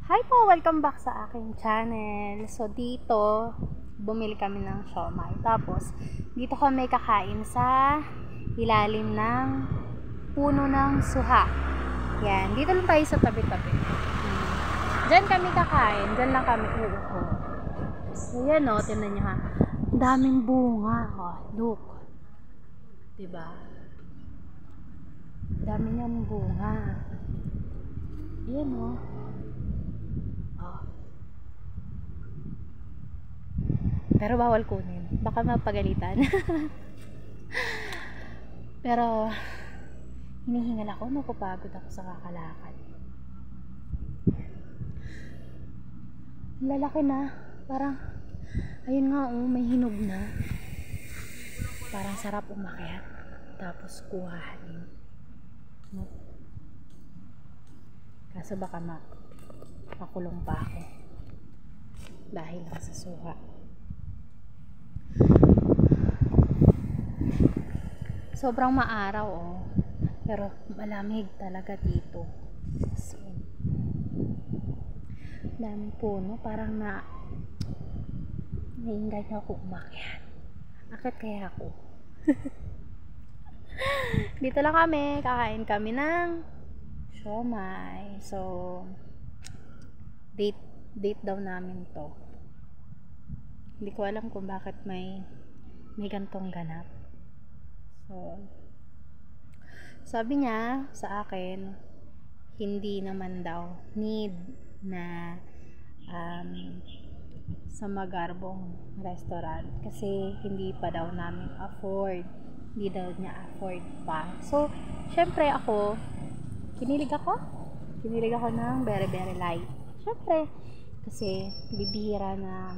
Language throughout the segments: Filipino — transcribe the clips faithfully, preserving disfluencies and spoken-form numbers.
Hi po! Welcome back sa aking channel. So, dito, bumili kami ng siomai. Tapos, dito kami kakain sa ilalim ng puno ng suha. Yan. Dito lang tayo sa tabi-tabi. Hmm. Diyan kami kakain. Diyan lang kami uupo. So, yan o. Tingnan nyo ha. Ang daming bunga. Oh, look. Diba? Ang dami niyang bunga. Yan o. Pero bawal kunin. Baka mapagalitan. Pero hinihingal ako. Napapagod ako sa kakalakad. Lalaki na. Parang ayun nga oh, may hinog na. Parang sarap umakyat. Tapos kuhanin. No? Kaso baka mak makulong pa ako. Dahil lang sa suha. Sobrang maaraw oh. Pero malamig talaga dito. So, daming puno. Parang na naingay na ako umakyat. Akit kaya ako. Dito lang kami. Kakain kami ng siomai. So, date, date daw namin to. Hindi ko alam kung bakit may may gantong ganap. So, sabi niya sa akin, hindi naman daw need na um, sa magarbong restaurant kasi hindi pa daw namin afford. Hindi daw niya afford pa. So, syempre ako, kinilig ako. Kinilig ako ng very very light. Syempre, kasi bibihira na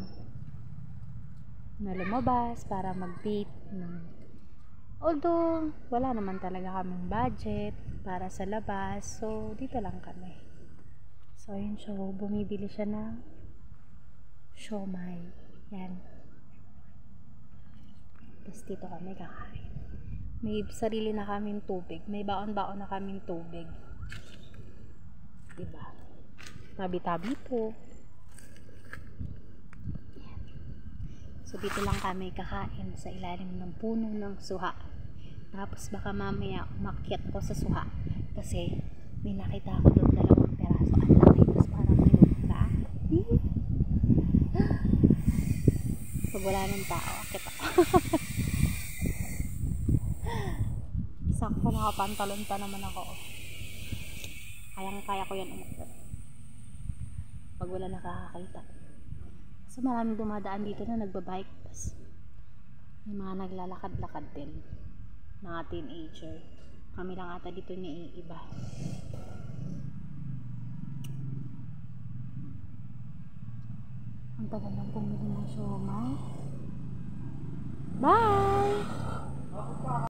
na lumabas para mag-date ng although, wala naman talaga kaming budget para sa labas. So, dito lang kami. So, yun siya. Bumibili siya ng siomai. Yan. Tapos dito kami kakain. May sarili na kaming tubig. May baon-baon na kaming tubig. Diba? Tabi-tabi po. Yan. So, dito lang kami kakain sa ilalim ng puno ng suha. Tapos baka mamaya umakyat ko sa suha kasi may nakita ako doon dalawang peraso at laki. Tapos parang hinog na. Pag wala ng tao, akit ako. Sakto nakapantalon pa naman ako. Kayang kaya ko yan umakyat pag wala nakakakita. So maraming dumadaan dito na nagbabike. Tapos may mga naglalakad-lakad din, mga teenager. Kami lang ata dito ni iba. Ang tagal lang pumili ng siomai. Bye!